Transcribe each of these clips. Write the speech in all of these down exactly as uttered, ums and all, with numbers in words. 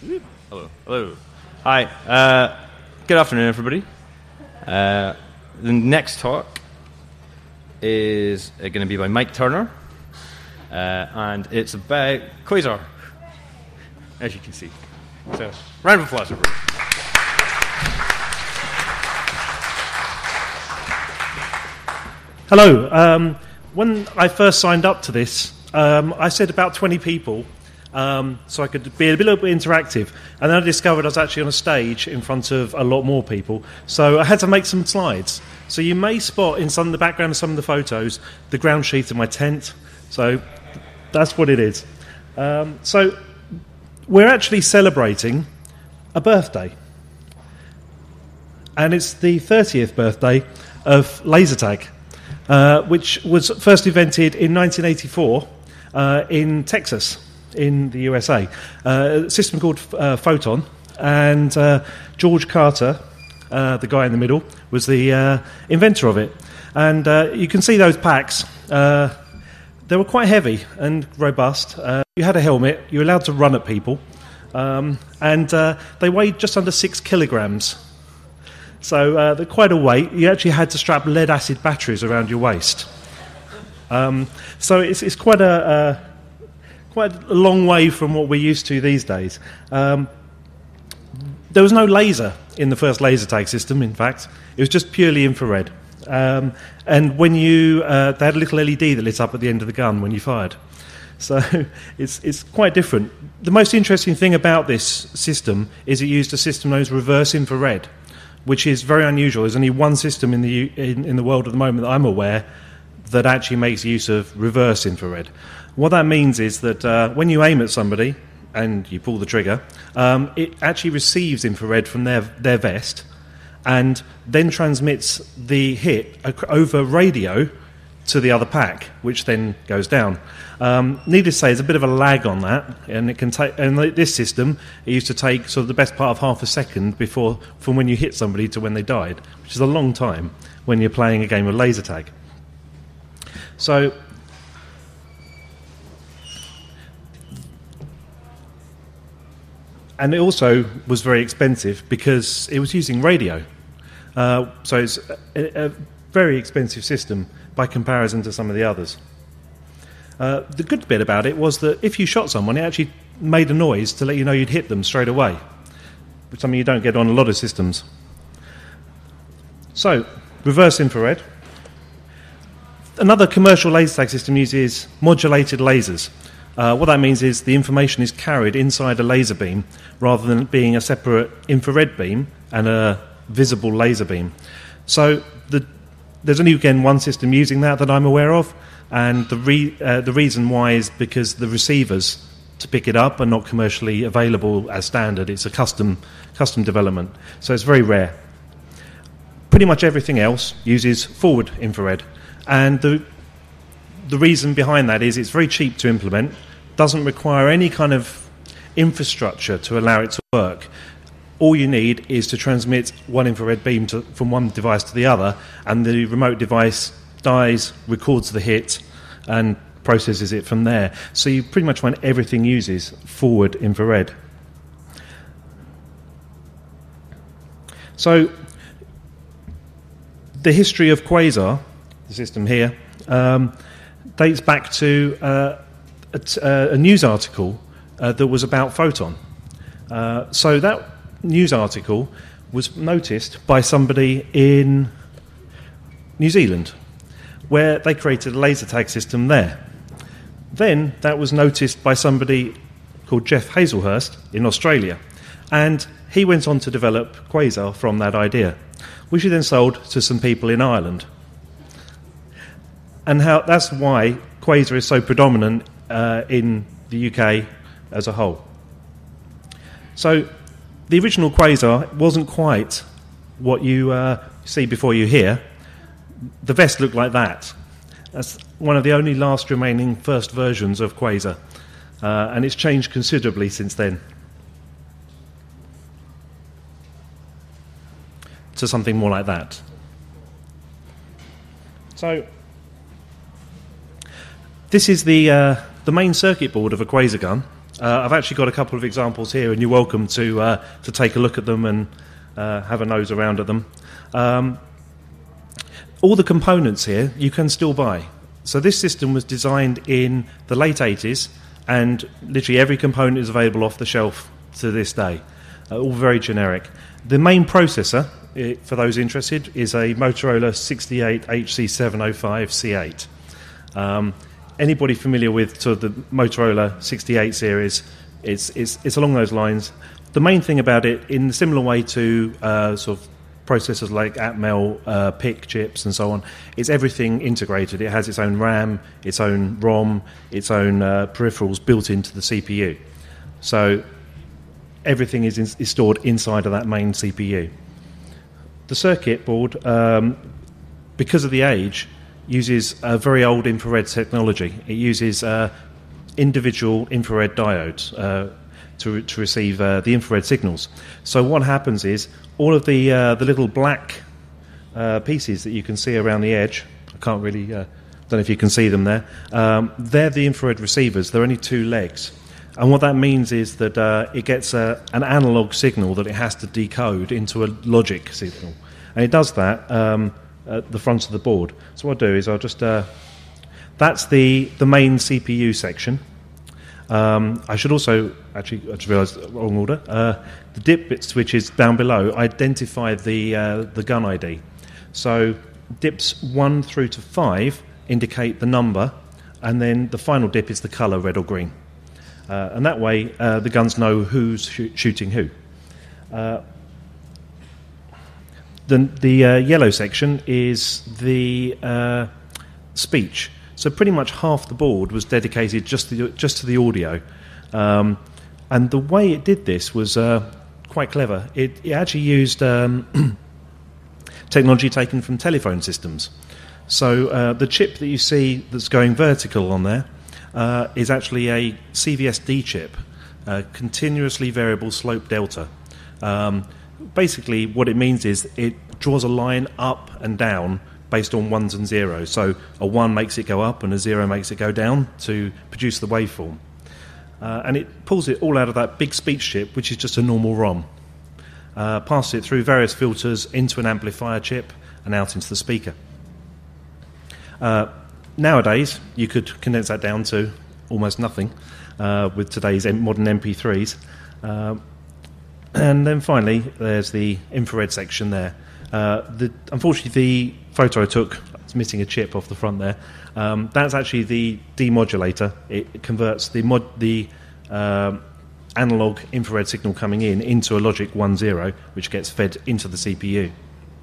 Hello. Hello. Hi. Uh, good afternoon, everybody. Uh, the next talk is uh, going to be by Mike Turner, uh, and it's about Quasar, as you can see. So, round of applause, everybody. Hello. Um, when I first signed up to this, um, I said about twenty people, um, so I could be a little bit interactive. And then I discovered I was actually on a stage in front of a lot more people, so I had to make some slides. So you may spot in some of the background of some of the photos the ground sheet of my tent. So that's what it is. Um, so we're actually celebrating a birthday, and it's the thirtieth birthday of laser tag. Uh, which was first invented in nineteen eighty-four uh, in Texas, in the U S A. Uh, a system called uh, Photon, and uh, George Carter, uh, the guy in the middle, was the uh, inventor of it. And uh, you can see those packs. Uh, they were quite heavy and robust. Uh, you had a helmet. You were allowed to run at people. Um, and uh, they weighed just under six kilograms. So uh, they're quite a weight. You actually had to strap lead-acid batteries around your waist. Um, so it's, it's quite a, a quite a long way from what we're used to these days. Um, there was no laser in the first laser tag system. In fact, it was just purely infrared. Um, and when you uh, they had a little L E D that lit up at the end of the gun when you fired. So it's it's quite different. The most interesting thing about this system is it used a system known as reverse infrared, which is very unusual. There's only one system in the in, in the world at the moment that I'm aware that actually makes use of reverse infrared. What that means is that uh, when you aim at somebody and you pull the trigger, um, it actually receives infrared from their their vest and then transmits the hit over radio to the other pack, which then goes down. Um, needless to say, there's a bit of a lag on that, and it can take. And this system, it used to take sort of the best part of half a second before from when you hit somebody to when they died, which is a long time when you're playing a game of laser tag. So, and it also was very expensive because it was using radio. Uh, so it's a, a very expensive system by comparison to some of the others. Uh, the good bit about it was that if you shot someone, it actually made a noise to let you know you'd hit them straight away, which is something you don't get on a lot of systems. So, reverse infrared. Another commercial laser tag system uses modulated lasers. Uh, what that means is the information is carried inside a laser beam rather than it being a separate infrared beam and a visible laser beam. So the There's only, again, one system using that that I'm aware of, and the re, uh, the reason why is because the receivers to pick it up are not commercially available as standard. It's a custom custom development, so it's very rare. Pretty much everything else uses forward infrared, and the the reason behind that is it's very cheap to implement, doesn't require any kind of infrastructure to allow it to work. All you need is to transmit one infrared beam to, from one device to the other, and the remote device dies, records the hit, and processes it from there. So you pretty much find everything uses forward infrared. So the history of Quasar, the system here, um, dates back to uh, a, a news article uh, that was about Photon. Uh, so that news article was noticed by somebody in New Zealand, where they created a laser tag system there. Then that was noticed by somebody called Jeff Hazelhurst in Australia, and he went on to develop Quasar from that idea, which he then sold to some people in Ireland. And how that's why Quasar is so predominant uh, in the U K as a whole. So the original Quasar wasn't quite what you uh, see before you hear. The vest looked like that. That's one of the only last remaining first versions of Quasar, uh, and it's changed considerably since then to something more like that. So this is the uh, the main circuit board of a Quasar gun. Uh, I've actually got a couple of examples here, and you're welcome to uh, to take a look at them and uh, have a nose around at them. Um, all the components here you can still buy. So this system was designed in the late eighties, and literally every component is available off the shelf to this day, uh, all very generic. The main processor, it, for those interested, is a Motorola sixty-eight H C seven oh five C eight. Um, Anybody familiar with sort of the Motorola sixty-eight series, it's, it's, it's along those lines. The main thing about it, in a similar way to uh, sort of processors like Atmel, uh, P I C chips and so on, it's everything integrated. It has its own RAM, its own ROM, its own uh, peripherals built into the C P U. So everything is, in, is stored inside of that main C P U. The circuit board, um, because of the age, uses a very old infrared technology. It uses uh, individual infrared diodes uh, to, to receive uh, the infrared signals. So what happens is all of the uh, the little black uh, pieces that you can see around the edge, I can't really, uh, don't know if you can see them there, um, they're the infrared receivers. They're only two legs. And what that means is that uh, it gets a, an analog signal that it has to decode into a logic signal. And it does that um, at the front of the board. So what I'll do is I'll just... Uh, that's the, the main C P U section. Um, I should also... Actually, I just realised wrong order. Uh, the dip bit switches down below identify the, uh, the gun I D. So dips one through to five indicate the number, and then the final dip is the colour, red or green. Uh, and that way uh, the guns know who's sh- shooting who. Uh, the the uh, yellow section is the uh, speech. So pretty much half the board was dedicated just to the, just to the audio. Um, and the way it did this was uh, quite clever. It, it actually used um, technology taken from telephone systems. So uh, the chip that you see that's going vertical on there uh, is actually a C V S D chip, uh, continuously variable slope delta. Um, basically what it means is it draws a line up and down based on ones and zeros. So a one makes it go up and a zero makes it go down to produce the waveform. Uh, and it pulls it all out of that big speech chip, which is just a normal ROM. Uh, passes it through various filters into an amplifier chip and out into the speaker. Uh, nowadays, you could condense that down to almost nothing uh, with today's modern M P threes. Uh, and then finally, there's the infrared section there. Uh, the, unfortunately, the photo I took, it's missing a chip off the front there. Um, that's actually the demodulator. It, it converts the mod, the uh, analog infrared signal coming in into a logic one zero, which gets fed into the C P U.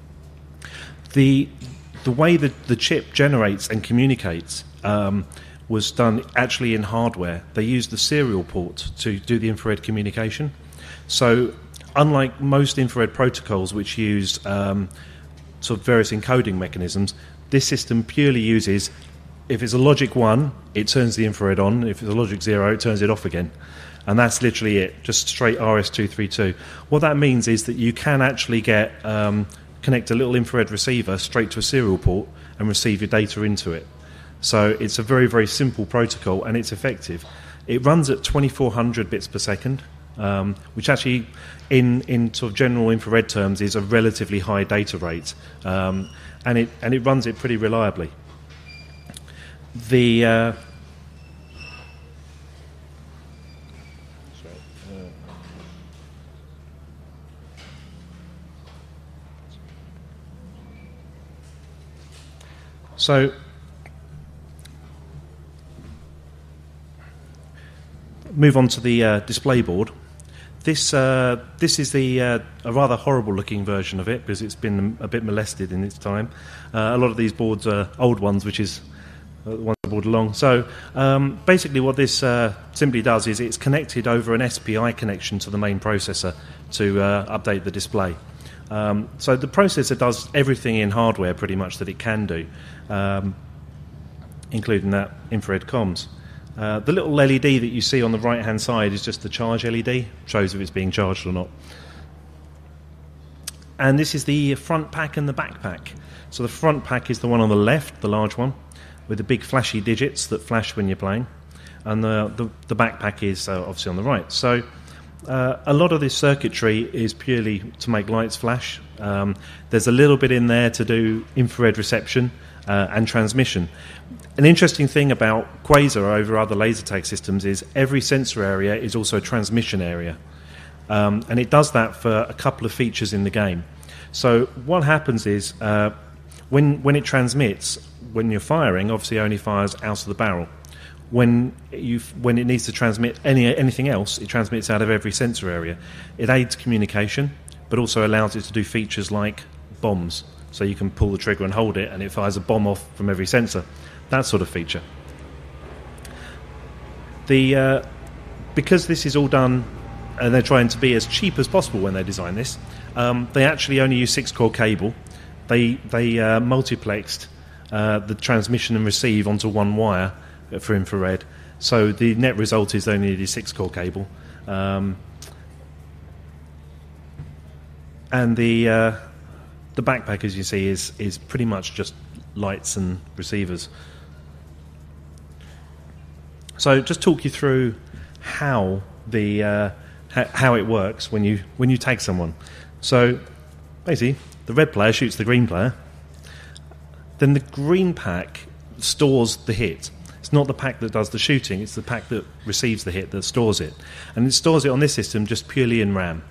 The the way that the chip generates and communicates um, was done actually in hardware. They used the serial port to do the infrared communication. So unlike most infrared protocols which use um, sort of various encoding mechanisms, this system purely uses, if it's a logic one, it turns the infrared on. If it's a logic zero, it turns it off again. And that's literally it, just straight R S two thirty-two. What that means is that you can actually get um, connect a little infrared receiver straight to a serial port and receive your data into it. So it's a very, very simple protocol, and it's effective. It runs at twenty-four hundred bits per second, um, which actually, in, in sort of general infrared terms, is a relatively high data rate, um, and it and it runs it pretty reliably. The uh, So, move on to the uh, display board. This uh, this is the uh, a rather horrible looking version of it because it's been a bit molested in its time. Uh, a lot of these boards are old ones, which is uh, the ones I brought along. So um, basically, what this uh, simply does is it's connected over an S P I connection to the main processor to uh, update the display. Um, so the processor does everything in hardware pretty much that it can do, um, including that infrared comms. Uh, the little L E D that you see on the right hand side is just the charge L E D, shows if it's being charged or not. And this is the front pack and the back pack. So the front pack is the one on the left, the large one, with the big flashy digits that flash when you're playing. and the, the, the backpack is uh, obviously on the right. So uh, a lot of this circuitry is purely to make lights flash. Um, there's a little bit in there to do infrared reception uh, and transmission. An interesting thing about Quasar over other laser tag systems is every sensor area is also a transmission area. Um, and it does that for a couple of features in the game. So what happens is uh, when, when it transmits, when you're firing, obviously it only fires out of the barrel. When, you, when it needs to transmit any, anything else, it transmits out of every sensor area. It aids communication, but also allows it to do features like bombs. So you can pull the trigger and hold it, and it fires a bomb off from every sensor. That sort of feature. The uh, because this is all done, and they're trying to be as cheap as possible when they design this. Um, they actually only use six-core cable. They they uh, multiplexed uh, the transmission and receive onto one wire for infrared. So the net result is they only need a six-core cable, um, and the uh, the backpack, as you see, is is pretty much just lights and receivers. So just talk you through how the uh, ha- how it works when you when you tag someone. So basically, the red player shoots the green player. Then the green pack stores the hit. It's not the pack that does the shooting; it's the pack that receives the hit that stores it, and it stores it on this system just purely in RAM.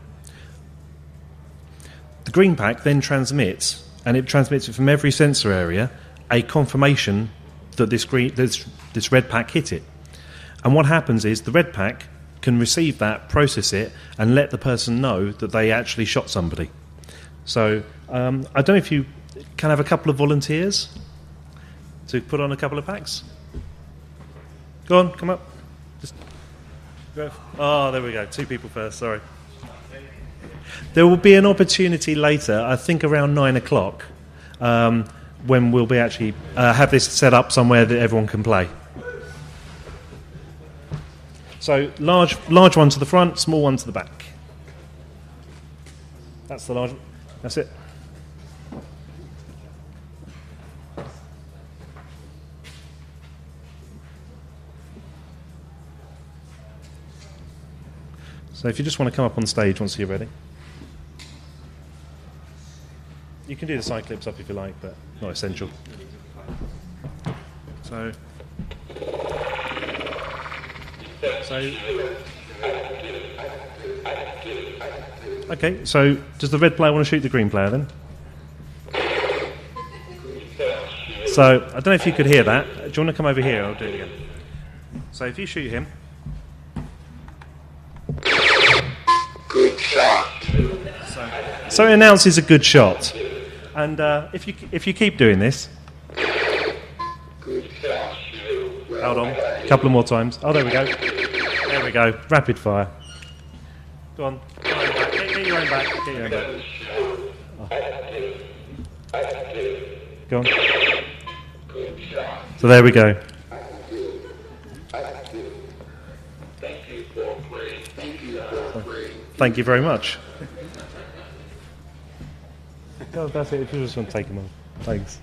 The green pack then transmits, and it transmits it from every sensor area, a confirmation that this green this this red pack hit it. And what happens is the red pack can receive that, process it, and let the person know that they actually shot somebody. So um, I don't know if you can have a couple of volunteers to put on a couple of packs. Go on, come up. Just go. Oh, there we go. Two people first. Sorry. There will be an opportunity later, I think around nine o'clock, um, when we'll be actually uh, have this set up somewhere that everyone can play. So large, large one to the front, small one to the back. That's the large. That's it. So if you just want to come up on stage once you're ready. You can do the side clips up if you like, but not essential. So, so, okay. So, does the red player want to shoot the green player then? So, I don't know if you could hear that. Do you want to come over here? I'll do it again. So, if you shoot him. Good shot. So, so it announces a good shot. And uh, if you if you keep doing this, Good shot. Well, hold on, a couple of more times. Oh, there we go. There we go. Rapid fire. Go on. Get your own back. Get, get your own back. Get your own back. Oh. Go on. good shot. So there we go. Thank you for playing. Thank you for playing. Thank you very much. Oh, that's it. If you just want to take them off. Thanks.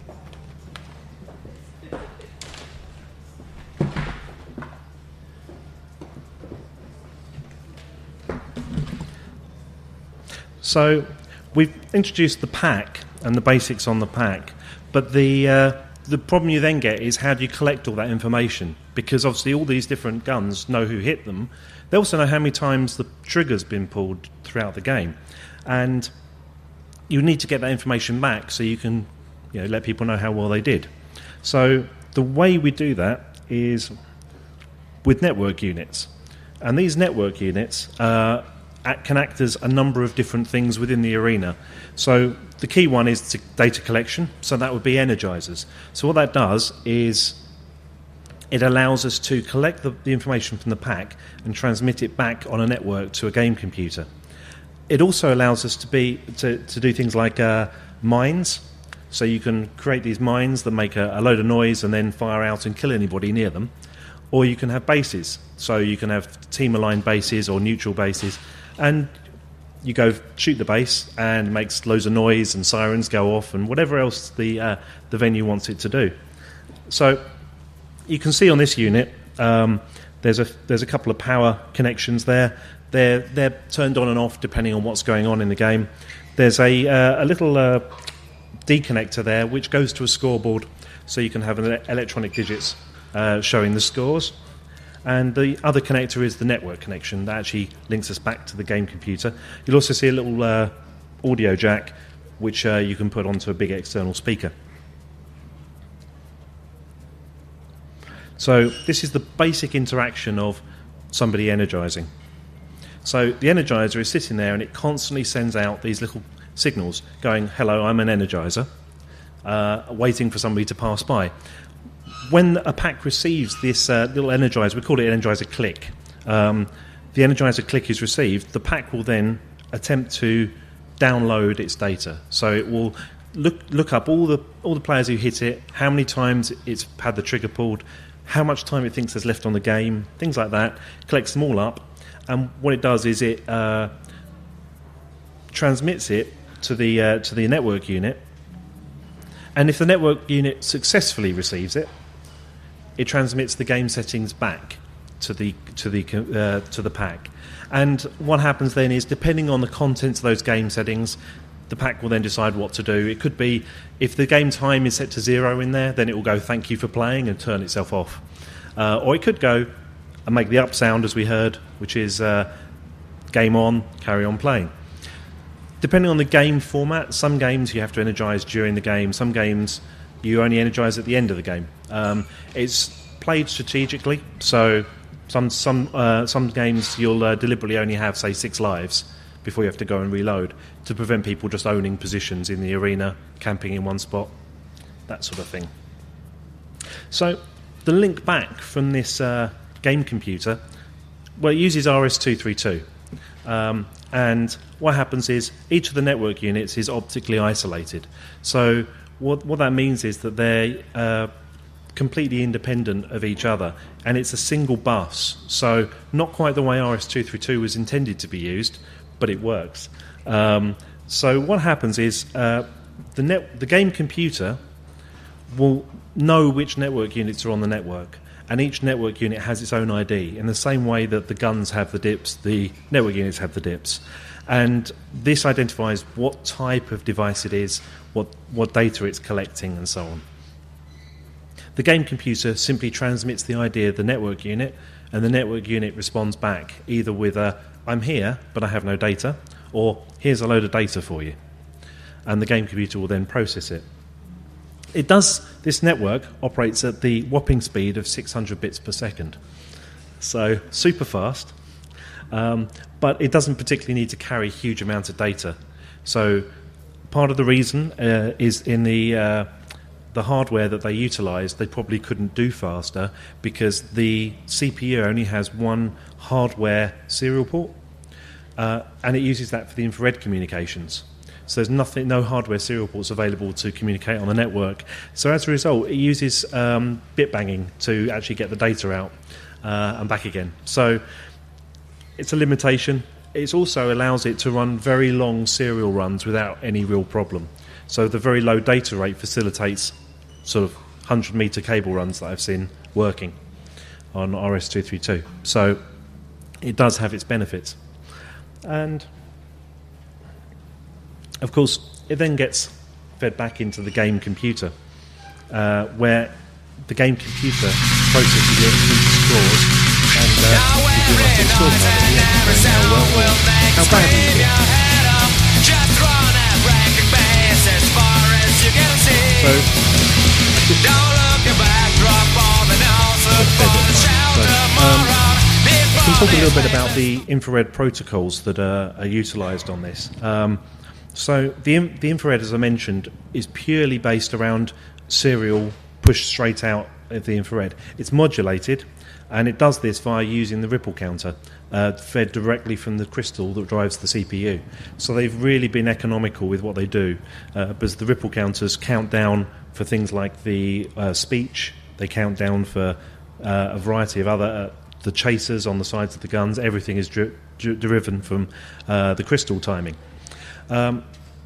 So we've introduced the pack and the basics on the pack, but the uh, the problem you then get is how do you collect all that information? Because obviously all these different guns know who hit them. They also know how many times the trigger's been pulled throughout the game, and you need to get that information back so you can, you know, let people know how well they did. So the way we do that is with network units, and these network units uh, act, can act as a number of different things within the arena. So the key one is to data collection, so that would be energizers. So what that does is it allows us to collect the, the information from the pack and transmit it back on a network to a game computer. It also allows us to be to, to do things like uh, mines. So you can create these mines that make a, a load of noise and then fire out and kill anybody near them. Or you can have bases. So you can have team-aligned bases or neutral bases. And you go shoot the base and it makes loads of noise and sirens go off and whatever else the uh, the venue wants it to do. So you can see on this unit, um, There's a there's a couple of power connections there. They're they're turned on and off depending on what's going on in the game. There's a uh, a little uh, D connector there which goes to a scoreboard, so you can have an electronic digits uh, showing the scores. And the other connector is the network connection that actually links us back to the game computer. You'll also see a little uh, audio jack which uh, you can put onto a big external speaker. So this is the basic interaction of somebody energizing. So the energizer is sitting there and it constantly sends out these little signals going, hello, I'm an energizer, uh, waiting for somebody to pass by. When a pack receives this uh, little energizer, we call it energizer click, um, the energizer click is received, the pack will then attempt to download its data. So it will look look up all the all the players who hit it, how many times it's had the trigger pulled, how much time it thinks there's left on the game, things like that, collects them all up, and what it does is it uh, transmits it to the uh, to the network unit, and if the network unit successfully receives it, it transmits the game settings back to the to the uh, to the pack. And what happens then is, depending on the contents of those game settings, the pack will then decide what to do. It could be, if the game time is set to zero in there, then it will go thank you for playing and turn itself off. Uh, or it could go and make the up sound, as we heard, which is uh, game on, carry on playing. Depending on the game format, some games you have to energise during the game, some games you only energise at the end of the game. Um, it's played strategically, so some some uh, some games you'll uh, deliberately only have, say, six lives before you have to go and reload, to prevent people just owning positions in the arena, camping in one spot, that sort of thing. So the link back from this uh, game computer, well, it uses R S two thirty-two. Um, and what happens is each of the network units is optically isolated. So what, what that means is that they're uh, completely independent of each other, and it's a single bus. So not quite the way R S two thirty-two was intended to be used, but it works. Um, so what happens is uh, the net, the game computer will know which network units are on the network, and each network unit has its own I D, in the same way that the guns have the dips, the network units have the dips. And this identifies what type of device it is, what, what data it's collecting, and so on. The game computer simply transmits the I D of the network unit, and the network unit responds back, either with a, I'm here, but I have no data, or here's a load of data for you. And the game computer will then process it. It does, this network operates at the whopping speed of six hundred bits per second. So super fast, um, but it doesn't particularly need to carry huge amounts of data. So part of the reason uh, is in the uh, the hardware that they utilised, they probably couldn't do faster, because the C P U only has one hardware serial port, uh, and it uses that for the infrared communications. So there's nothing, no hardware serial ports available to communicate on the network. So as a result, it uses um, bit banging to actually get the data out uh, and back again. So it's a limitation. It also allows it to run very long serial runs without any real problem. So the very low data rate facilitates sort of one hundred metre cable runs that I've seen working on R S two thirty-two. So it does have its benefits. And of course, it then gets fed back into the game computer, uh, where the game computer processes it into scores, and uh, gives you a nice little scorecard at the end, saying how well or how bad you did. So, um, I can talk a little bit about the infrared protocols that are, are utilised on this. Um, So the the infrared, as I mentioned, is purely based around serial push straight out of the infrared. It's modulated, and it does this via using the ripple counter, uh, fed directly from the crystal that drives the C P U. So they've really been economical with what they do, uh, because the ripple counters count down for things like the uh, speech. They count down for uh, a variety of other uh, the chasers on the sides of the guns. Everything is dri- dri- driven from uh, the crystal timing. Um,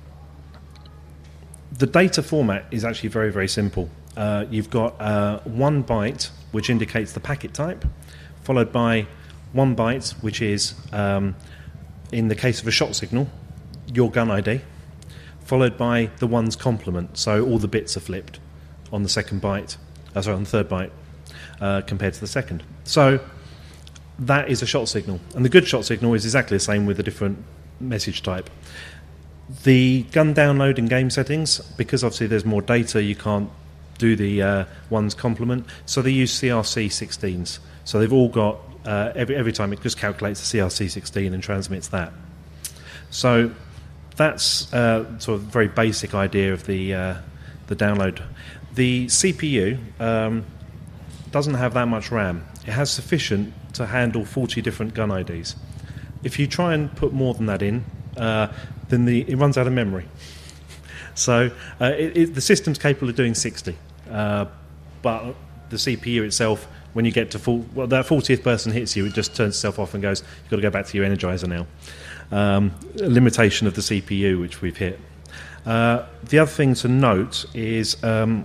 the data format is actually very, very simple. Uh, you've got uh, one byte, which indicates the packet type, followed by one byte, which is, um, in the case of a shot signal, your gun I D, followed by the one's complement. So all the bits are flipped on the second byte, uh, sorry, on the third byte, uh, compared to the second. So that is a shot signal. And the good shot signal is exactly the same with a different message type. The gun download and game settings, because obviously there's more data, you can't do the uh, one's complement, so they use C R C sixteens. So they've all got, uh, every, every time it just calculates the C R C sixteen and transmits that. So that's uh, sort of a very basic idea of the, uh, the download. The C P U um, doesn't have that much RAM. It has sufficient to handle forty different gun I Ds. If you try and put more than that in, uh, then the, it runs out of memory. So uh, it, it, the system's capable of doing sixty, uh, but the C P U itself, when you get to full, well, that fortieth person hits you, it just turns itself off and goes, you've got to go back to your Energizer now. Um, a limitation of the C P U, which we've hit. Uh, the other thing to note is um,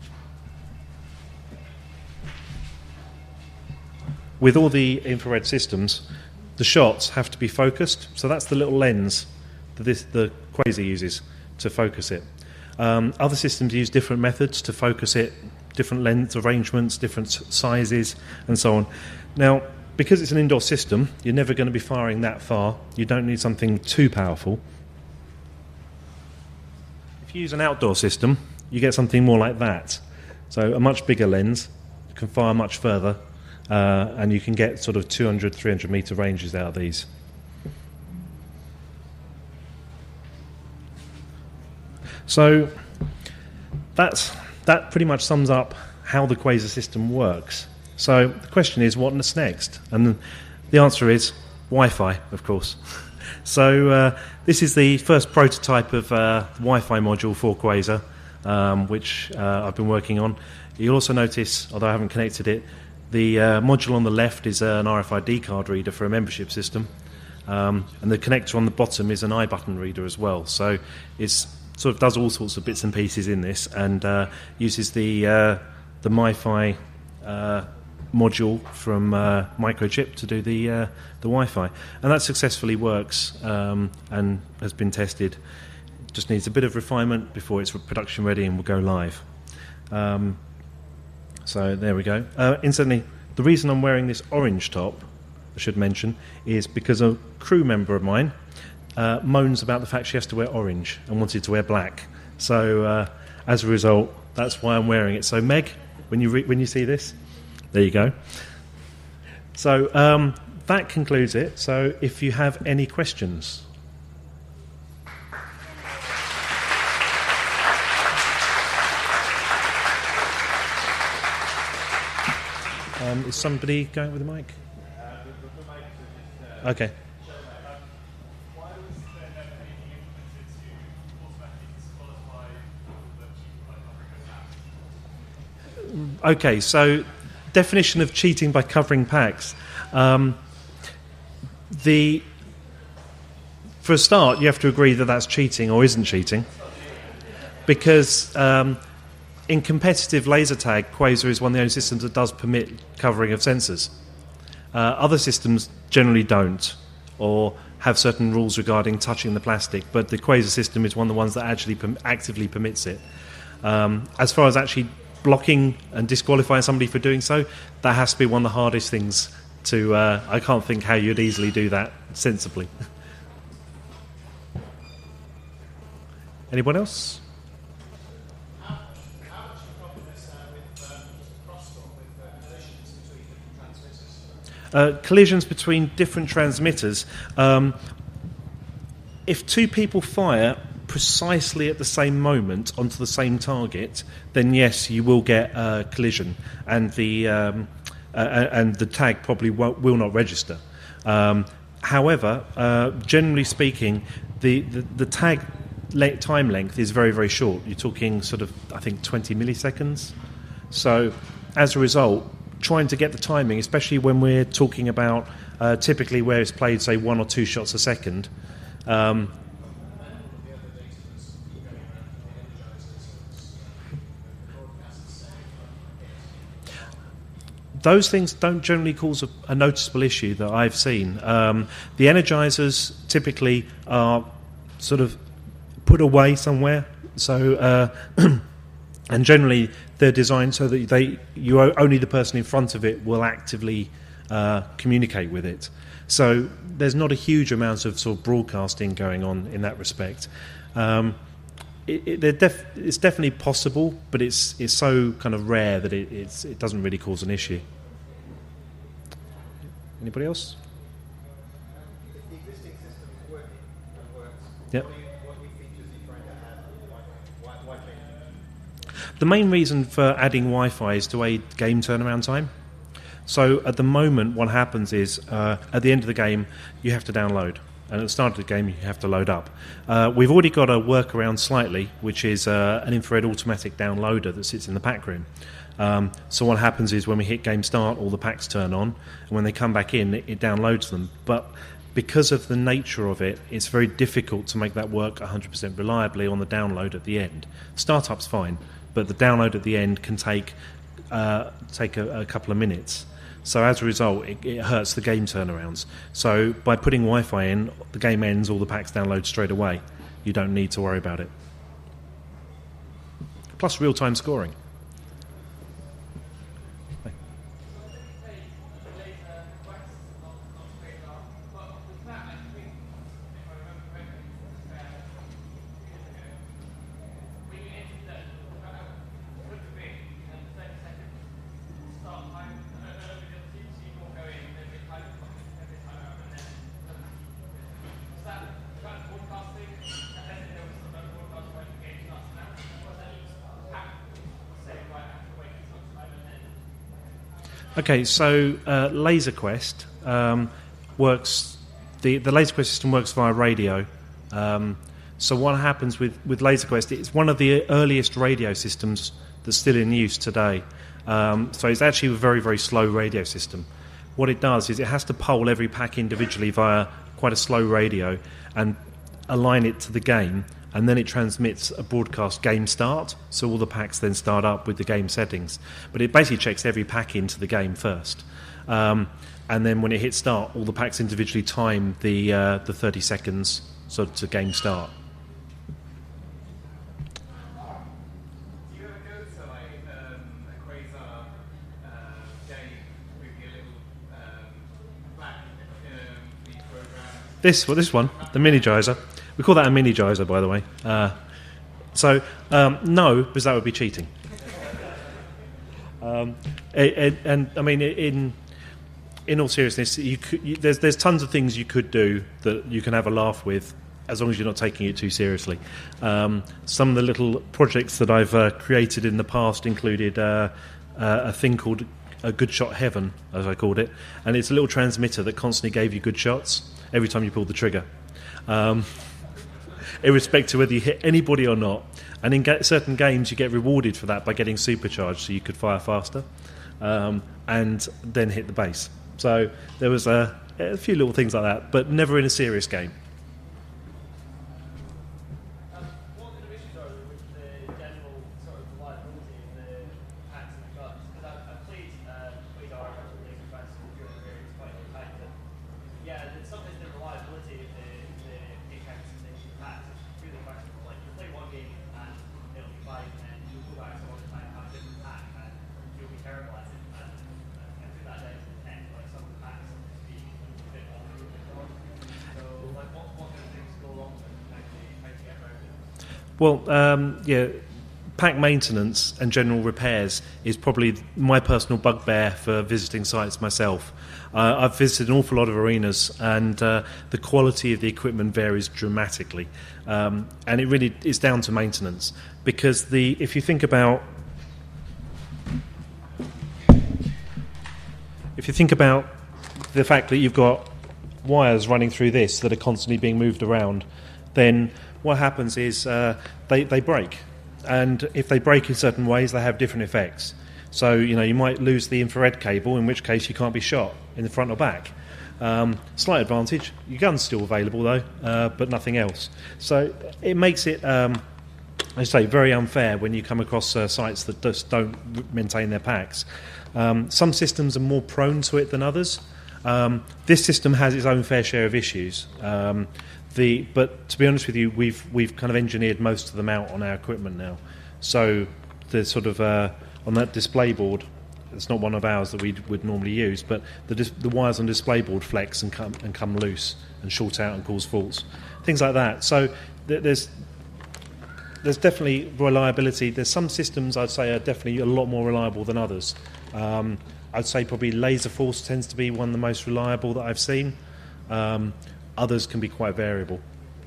with all the infrared systems, the shots have to be focused. So that's the little lens that this, the Quasar uses to focus it. Um, other systems use different methods to focus it, different lens arrangements, different sizes, and so on. Now, because it's an indoor system, you're never going to be firing that far. You don't need something too powerful. If you use an outdoor system, you get something more like that. So a much bigger lens, you can fire much further, uh, and you can get sort of two hundred, three hundred metre ranges out of these. So that's, that pretty much sums up how the Quasar system works. So the question is, what's next? And the answer is Wi-Fi, of course. So uh, this is the first prototype of uh, Wi-Fi module for Quasar, um, which uh, I've been working on. You'll also notice, although I haven't connected it, the uh, module on the left is an R F I D card reader for a membership system, um, and the connector on the bottom is an iButton reader as well. So it's sort of does all sorts of bits and pieces in this, and uh, uses the uh, the MiFi uh, module from uh, Microchip to do the uh, the Wi-Fi, and that successfully works um, and has been tested. Just needs a bit of refinement before it's production ready and will go live. Um, so there we go. Uh, incidentally, the reason I'm wearing this orange top, I should mention, is because a crew member of mine Uh, moans about the fact she has to wear orange and wanted to wear black. So uh, as a result, that's why I'm wearing it. So Meg, when you re- when you see this, there you go. So um, that concludes it. So if you have any questions. Um, is somebody going with the mic? Okay. Okay, so definition of cheating by covering packs. Um, the for a start, you have to agree that that's cheating or isn't cheating, because um, in competitive laser tag, Quasar is one of the only systems that does permit covering of sensors. Uh, other systems generally don't, or have certain rules regarding touching the plastic, but the Quasar system is one of the ones that actually perm- actively permits it. Um, as far as actually blocking and disqualifying somebody for doing so, that has to be one of the hardest things to... Uh, I can't think how you'd easily do that sensibly. Anyone else? How, how much of a problem is there with um, crosstalk, with uh, collisions between different transmitters? Uh, collisions between different transmitters. Um, if two people fire precisely at the same moment onto the same target, then yes, you will get a collision, and the um, uh, and the tag probably won't, will not register. Um, however, uh, generally speaking, the the, the tag le- time length is very very short. You're talking sort of I think twenty milliseconds. So as a result, trying to get the timing, especially when we're talking about uh, typically where it's played, say one or two shots a second. Um, those things don't generally cause a, a noticeable issue that I've seen. Um, the energizers typically are sort of put away somewhere, so uh, and generally they're designed so that they you only the person in front of it will actively uh, communicate with it. So there's not a huge amount of sort of broadcasting going on in that respect. Um, it, it, they're def- it's definitely possible, but it's it's so kind of rare that it it's, it doesn't really cause an issue. Anybody else? If the existing system is working and works, Yep. what, are you, what new features are you trying to add? Why, why, why change it? The main reason for adding Wi-Fi is to aid game turnaround time. So at the moment, what happens is uh, at the end of the game, you have to download. And at the start of the game, you have to load up. Uh, we've already got a workaround slightly, which is uh, an infrared automatic downloader that sits in the pack room. Um, so what happens is when we hit game start, all the packs turn on, and when they come back in, it, it downloads them. But because of the nature of it, it's very difficult to make that work one hundred percent reliably on the download at the end. Startup's fine, but the download at the end can take uh, take a, a couple of minutes. So as a result, it, it hurts the game turnarounds. So by putting Wi-Fi in, the game ends, all the packs download straight away. You don't need to worry about it. Plus real-time scoring. Okay, so uh, Laser Quest um, works. The, the Laser Quest system works via radio. Um, so what happens with, with Laser Quest? It's one of the earliest radio systems that's still in use today. Um, so it's actually a very very slow radio system. What it does is it has to poll every pack individually via quite a slow radio and align it to the game, and then it transmits a broadcast game start, so all the packs then start up with the game settings. But it basically checks every pack into the game first. Um, and then when it hits start, all the packs individually time the uh, the thirty seconds so to game start. Do you ever go to like um, a Quasar uh, game with your little um, black um, lead program? This, well, this one, the Minigizer. We call that a Minigizer, by the way. Uh, so, um, no, because that would be cheating. Um, it, it, and, I mean, in in all seriousness, you could, you, there's, there's tons of things you could do that you can have a laugh with, as long as you're not taking it too seriously. Um, some of the little projects that I've uh, created in the past included uh, uh, a thing called a Good Shot Heaven, as I called it, and it's a little transmitter that constantly gave you good shots every time you pulled the trigger. Um, irrespective of whether you hit anybody or not. And in ga- certain games, you get rewarded for that by getting supercharged, so you could fire faster um, and then hit the base. So there was a, a few little things like that, but never in a serious game. Um, what kind of issues are there with the general sort of reliability of the packs and the guns? Because I've, I've played uh, Quasar and Laser Quest during various quite a long time. And yeah, it's sometimes the reliability of the, the pickaxe and the packs is really questionable. Like, you'll play one game and it'll be fine, and then you'll go back some other time and have a different pack, and you'll be terrible at it. And, and through that down to the next, like, some of the packs will be a bit off the wrong. So, like, what, what kind of things go wrong with it? How do you, how do you get around it? Well, um, yeah, pack maintenance and general repairs is probably my personal bugbear for visiting sites myself. Uh, I've visited an awful lot of arenas, and uh, the quality of the equipment varies dramatically. Um, and it really is down to maintenance, because the if you think about if you think about the fact that you've got wires running through this that are constantly being moved around, then what happens is uh, they, they break. And if they break in certain ways, they have different effects. So, you know, you might lose the infrared cable, in which case you can't be shot in the front or back. Um, slight advantage. Your gun's still available, though, uh, but nothing else. So it makes it um, I say, very unfair when you come across uh, sites that just don't maintain their packs. Um, some systems are more prone to it than others. Um, this system has its own fair share of issues. Um, the, but to be honest with you, we've we've kind of engineered most of them out on our equipment now. So the sort of uh, on that display board, it's not one of ours that we would normally use, but the dis- the wires on display board flex and come and come loose and short out and cause faults, things like that. So th- there's there's definitely reliability. There's some systems I'd say are definitely a lot more reliable than others. Um, I'd say probably Laser Force tends to be one of the most reliable that I've seen. Um, others can be quite variable.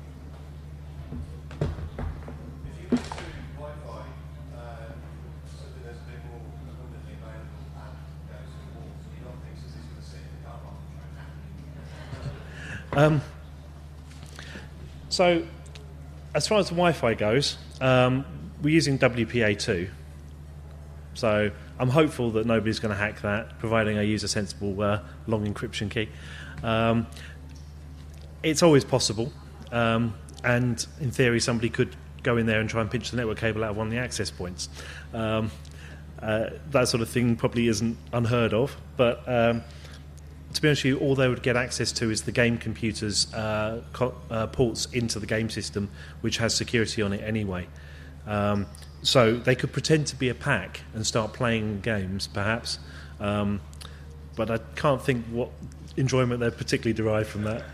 If you went through Wi-Fi, uh, so that there's a bit more abundantly available and goes to the walls, do you not think this is going to sit in the car park and try and hack? Um, so, as far as the Wi-Fi goes, um, we're using W P A two. So I'm hopeful that nobody's going to hack that, providing I use a sensible uh, long encryption key. Um, it's always possible, um, and in theory somebody could go in there and try and pinch the network cable out of one of the access points. Um, uh, that sort of thing probably isn't unheard of, but um, to be honest with you, all they would get access to is the game computer's uh, co- uh, ports into the game system, which has security on it anyway. Um, so they could pretend to be a pack and start playing games, perhaps, um, but I can't think what enjoyment they've particularly derived from that.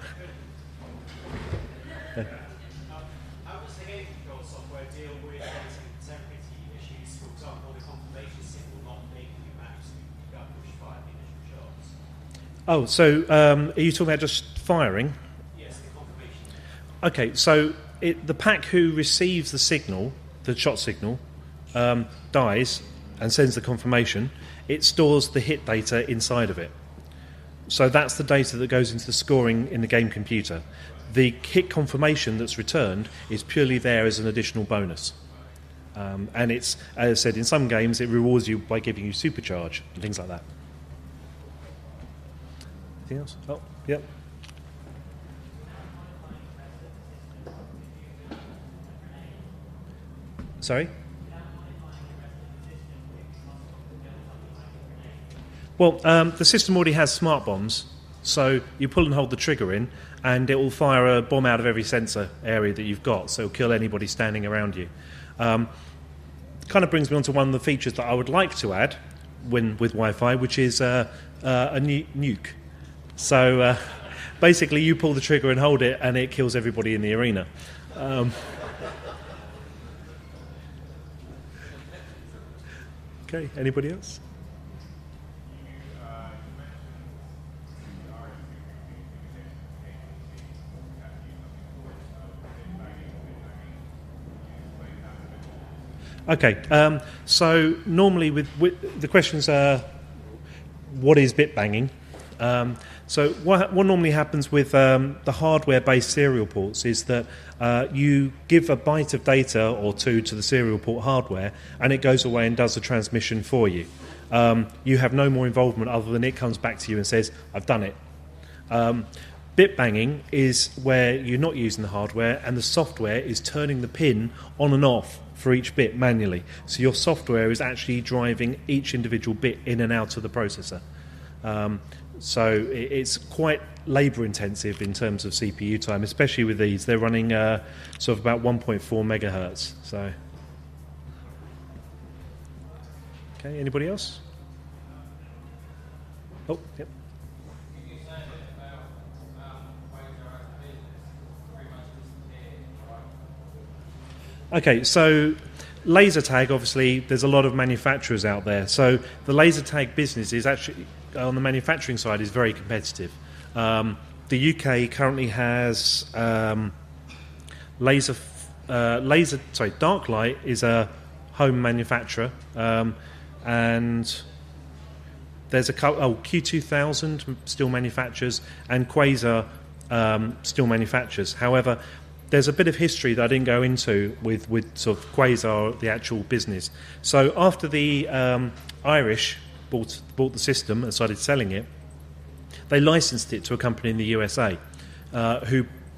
Yeah. How does the game control software deal with integrity issues, for example, the confirmation signal not making you actually got pushed fire the initial shots? Oh, so um, are you talking about just firing? Yes, the confirmation. Okay, so it, the pack who receives the signal, the shot signal, um, dies and sends the confirmation. It stores the hit data inside of it. So that's the data that goes into the scoring in the game computer. The hit confirmation that's returned is purely there as an additional bonus. Um, and it's, as I said, in some games it rewards you by giving you supercharge and things like that. Anything else? Oh, yep. Sorry? Well, um, the system already has smart bombs, so you pull and hold the trigger in, and it will fire a bomb out of every sensor area that you've got, so it'll kill anybody standing around you. Um, kind of brings me on to one of the features that I would like to add when with Wi-Fi, which is uh, uh, a nu- nuke. So uh, basically, you pull the trigger and hold it, and it kills everybody in the arena. Um, okay, anybody else? Okay, um, so normally with, with the questions are, what is bit banging? Um, so what, what normally happens with um, the hardware-based serial ports is that uh, you give a byte of data or two to the serial port hardware, and it goes away and does the transmission for you. Um, you have no more involvement other than it comes back to you and says, I've done it. Um, bit banging is where you're not using the hardware and the software is turning the pin on and off for each bit manually. So your software is actually driving each individual bit in and out of the processor. Um, so it, it's quite labour intensive in terms of C P U time, especially with these. They're running uh, sort of about one point four megahertz. So, okay, anybody else? Oh, yep. Okay, so laser tag, obviously, there's a lot of manufacturers out there. So the laser tag business is actually, on the manufacturing side, is very competitive. Um, the U K currently has um, laser, uh, laser, sorry, Darklight is a home manufacturer, um, and there's a co- oh Q two thousand still manufactures, and Quasar um, still manufactures. However, there's a bit of history that I didn't go into with, with sort of Quasar, the actual business. So after the um, Irish bought, bought the system and started selling it, they licensed it to a company in the U S A uh, who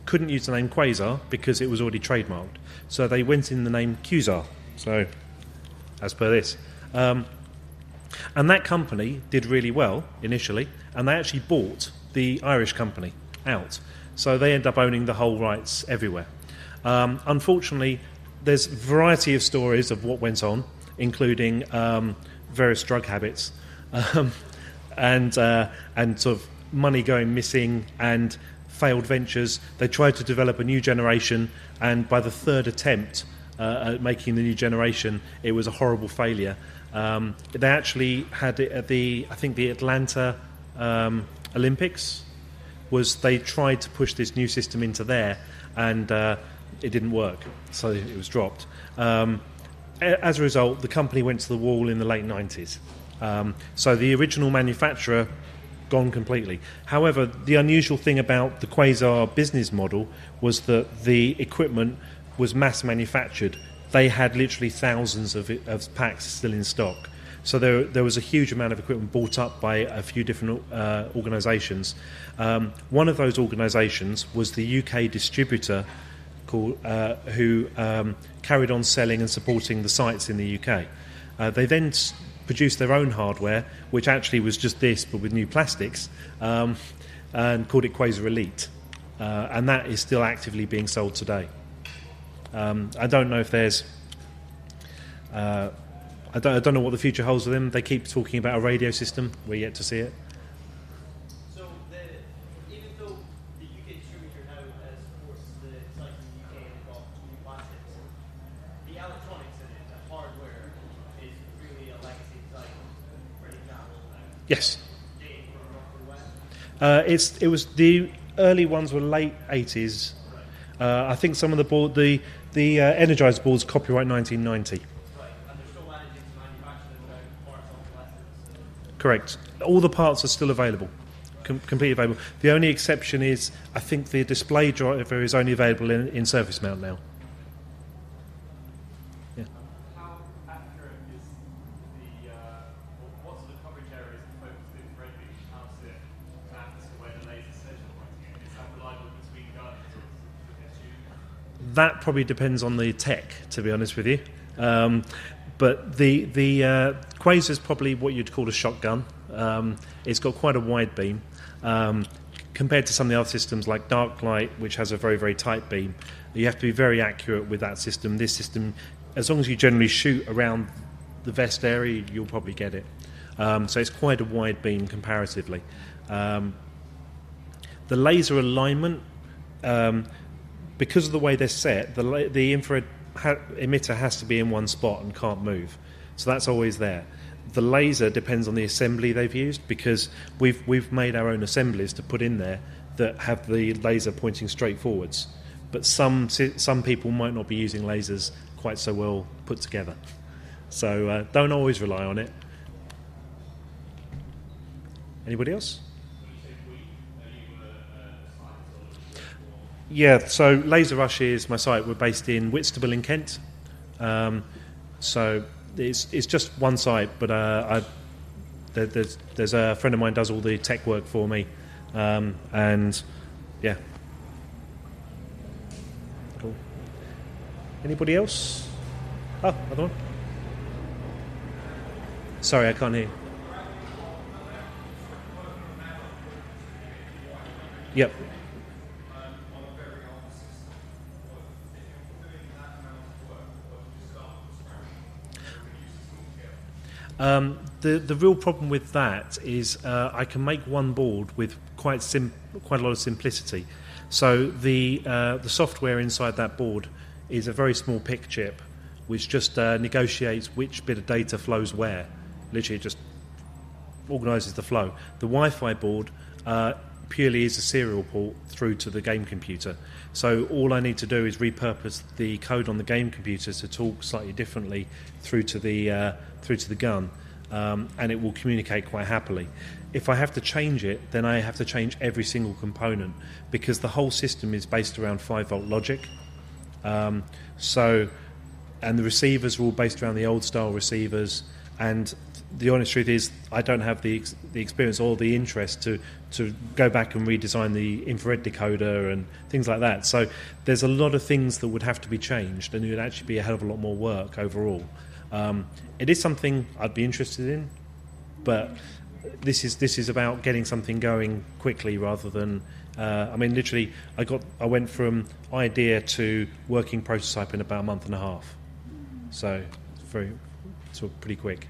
couldn't use the name Quasar because it was already trademarked. So they went in the name Qzar. So, as per this. Um, and that company did really well initially, and they actually bought the Irish company out. So they end up owning the whole rights everywhere. Um, unfortunately, there's a variety of stories of what went on, including um, various drug habits um, and uh, and sort of money going missing and failed ventures. They tried to develop a new generation, and by the third attempt uh, at making the new generation, it was a horrible failure. Um, they actually had it at the, I think, the Atlanta um, Olympics. Was they tried to push this new system into there, and uh, it didn't work, so it was dropped. Um, as a result, the company went to the wall in the late nineties. Um, so the original manufacturer gone completely. However, the unusual thing about the Quasar business model was that the equipment was mass manufactured. They had literally thousands of, of packs still in stock. So there, there was a huge amount of equipment bought up by a few different uh, organisations. Um, one of those organisations was the U K distributor called, uh, who um, carried on selling and supporting the sites in the U K. Uh, they then s- produced their own hardware, which actually was just this, but with new plastics, um, and called it Quasar Elite. Uh, and that is still actively being sold today. Um, I don't know if there's... Uh, I don't, I don't know what the future holds for them. They keep talking about a radio system. We're yet to see it. So, the, even though the U K distributor now uh, supports the site in the U K and they've got new plastics, the electronics in it, the hardware, is really a legacy design for the example now. Yes. Dating from North to West. Uh, it's, it was the early ones were late eighties. Uh, I think some of the board, the the uh, Energizer boards, copyright nineteen ninety. Right, and they're still managing to manufacture them without parts obsolescence. Correct. All the parts are still available, com- completely available. The only exception is, I think the display driver is only available in, in surface mount now. Yeah. How accurate is the, uh, what sort of coverage areas and focus is Redbeam? How's it mapped to where the laser says you're pointing it? Is that reliable between guns or does it assume? That probably depends on the tech, to be honest with you. Um, but the the uh, Quasar is probably what you'd call a shotgun. Um, it's got quite a wide beam. Um, compared to some of the other systems like Darklight, which has a very, very tight beam, you have to be very accurate with that system. This system, as long as you generally shoot around the vest area, you'll probably get it. Um, so it's quite a wide beam comparatively. Um, the laser alignment, um, because of the way they're set, the, la- the infrared ha- emitter has to be in one spot and can't move. So that's always there. The laser depends on the assembly they've used, because we've we've made our own assemblies to put in there that have the laser pointing straight forwards. But some some people might not be using lasers quite so well put together. So uh, don't always rely on it. Anybody else? Yeah, so Laser Rush is my site. We're based in Whitstable in Kent. Um, so it's it's just one site, but uh, I, there, there's there's a friend of mine does all the tech work for me, um, and yeah. Cool. Anybody else? Oh, another one. Sorry, I can't hear. Yep. Um, the the real problem with that is uh, I can make one board with quite sim- quite a lot of simplicity. So the uh, the software inside that board is a very small PIC chip, which just uh, negotiates which bit of data flows where. Literally, it just organises the flow. The Wi-Fi board uh, purely is a serial port through to the game computer. So all I need to do is repurpose the code on the game computer to talk slightly differently through to the uh, through to the gun, um, and it will communicate quite happily. If I have to change it, then I have to change every single component, because the whole system is based around five volt logic. Um, so, and the receivers are all based around the old style receivers, and the honest truth is, I don't have the ex- the experience or the interest to to go back and redesign the infrared decoder and things like that. So there's a lot of things that would have to be changed, and it would actually be a hell of a lot more work overall. Um, it is something I'd be interested in, but this is this is about getting something going quickly rather than. Uh, I mean, literally, I got I went from idea to working prototype in about a month and a half, so it's very sort of pretty quick.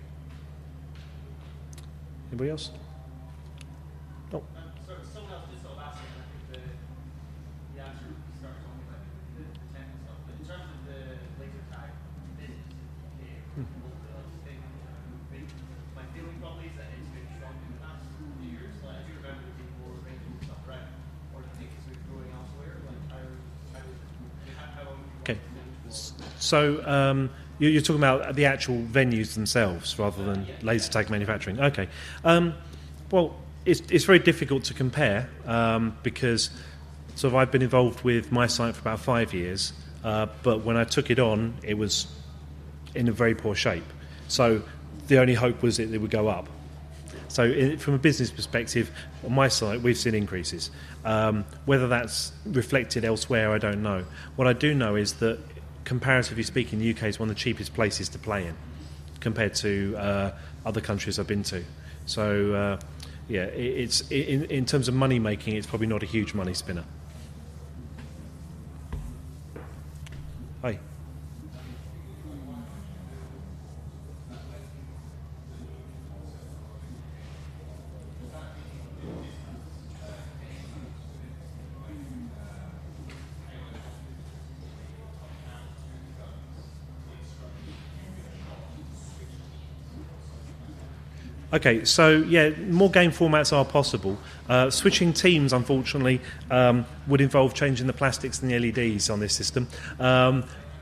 Anybody else? No. Um, so someone else just sort of asked, and I think the, the answer starts talking about the, the technical stuff. But in terms of the laser tag business here, mm. I think, think my feeling probably is that it's been strong in the past few years. Like, I do remember there being more ranges and stuff around. Or do you think it's been growing elsewhere? Like, how, how, how, how long Okay. So um, you- you're talking about the actual venues themselves rather than laser tag manufacturing. Okay. Um, well, it's, it's very difficult to compare um, because sort of I've been involved with my site for about five years, uh, but when I took it on, it was in a very poor shape. So the only hope was that it would go up. So in, from a business perspective, on my site, we've seen increases. Um, whether that's reflected elsewhere, I don't know. What I do know is that, comparatively speaking, the U K is one of the cheapest places to play in compared to uh, other countries I've been to. So, uh, yeah, it, it's in, in terms of money making, it's probably not a huge money spinner. Hi. Okay, so yeah, more game formats are possible. Uh, switching teams, unfortunately, um, would involve changing the plastics and the L E Ds on this system. Um,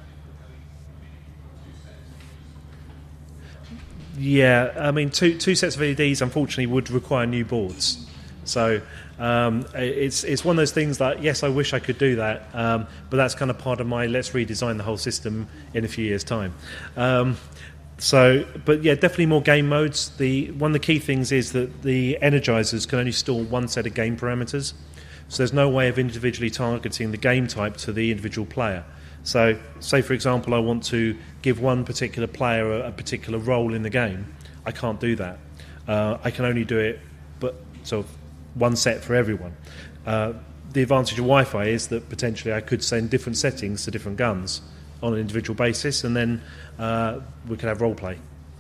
yeah, I mean, two two sets of L E Ds, unfortunately, would require new boards. So um, it's it's one of those things that, yes, I wish I could do that, um, but that's kind of part of my let's redesign the whole system in a few years' time. Um, So, but yeah, definitely more game modes. The one of the key things is that the energizers can only store one set of game parameters, so there's no way of individually targeting the game type to the individual player. So, say for example, I want to give one particular player a, a particular role in the game. I can't do that. Uh, I can only do it, but sort of one set for everyone. Uh, the advantage of Wi-Fi is that potentially I could send different settings to different guns on an individual basis, and then uh, we could have role play.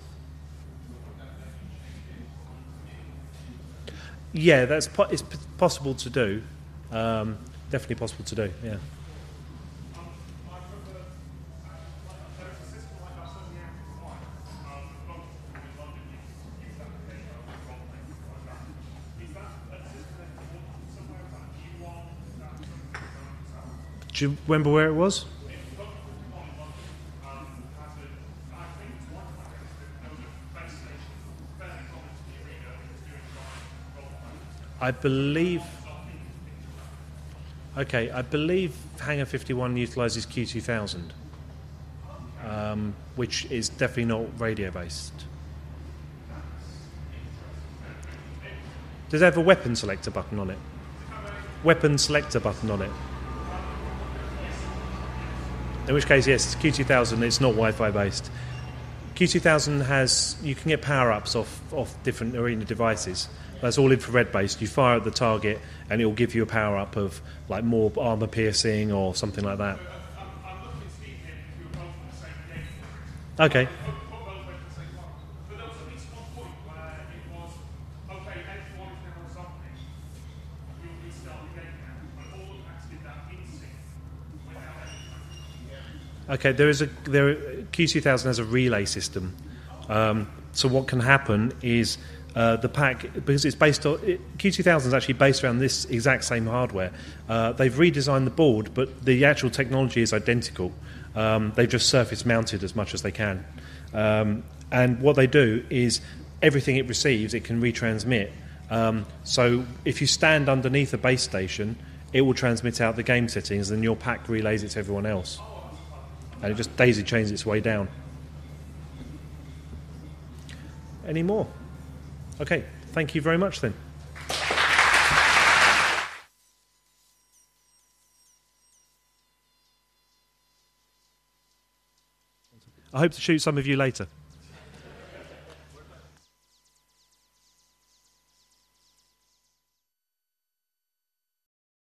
Yeah, that's po- it's p- possible to do. Um, definitely possible to do. Yeah. Do you remember where it was? I believe. Okay, I believe Hangar fifty-one utilises Q two thousand, um, which is definitely not radio based. Does it have a weapon selector button on it? Weapon selector button on it. In which case, yes, it's Q two thousand. It's not Wi-Fi based. Q two thousand has you can get power ups off off different arena devices. That's all infrared based. You fire at the target, and it will give you a power up of like more armor piercing or something like that. Okay. Okay, there is a there. Q two thousand has a relay system. Um, so what can happen is uh, the pack, because it's based on it, Q two thousand is actually based around this exact same hardware. Uh, they've redesigned the board, but the actual technology is identical. Um, they've just surface mounted as much as they can. Um, and what they do is everything it receives, it can retransmit. Um, so if you stand underneath a base station, it will transmit out the game settings, and your pack relays it to everyone else. And it just daisy chains its way down. any more. Okay, thank you very much then. I hope to shoot some of you later.